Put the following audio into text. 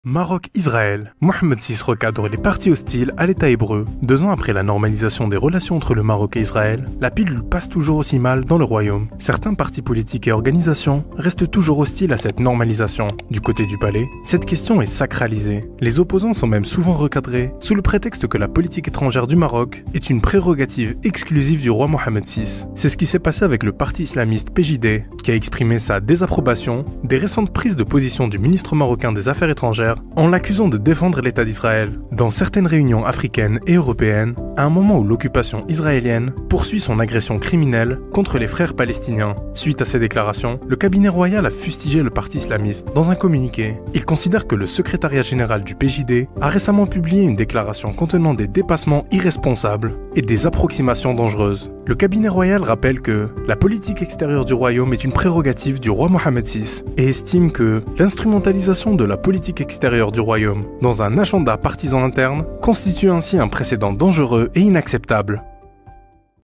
Maroc-Israël. Mohamed VI recadre les parties hostiles à l'État hébreu. 2 ans après la normalisation des relations entre le Maroc et Israël, la pilule passe toujours aussi mal dans le royaume. Certains partis politiques et organisations restent toujours hostiles à cette normalisation. Du côté du palais, cette question est sacralisée. Les opposants sont même souvent recadrés sous le prétexte que la politique étrangère du Maroc est une prérogative exclusive du roi Mohamed VI. C'est ce qui s'est passé avec le parti islamiste PJD, qui a exprimé sa désapprobation des récentes prises de position du ministre marocain des Affaires étrangères en l'accusant de défendre l'État d'Israël. Dans certaines réunions africaines et européennes, à un moment où l'occupation israélienne poursuit son agression criminelle contre les frères palestiniens. Suite à ces déclarations, le cabinet royal a fustigé le parti islamiste dans un communiqué. Il considère que le secrétariat général du PJD a récemment publié une déclaration contenant des dépassements irresponsables et des approximations dangereuses. Le cabinet royal rappelle que la politique extérieure du royaume est une prérogative du roi Mohamed VI et estime que l'instrumentalisation de la politique extérieure du royaume dans un agenda partisan interne constitue ainsi un précédent dangereux et inacceptable.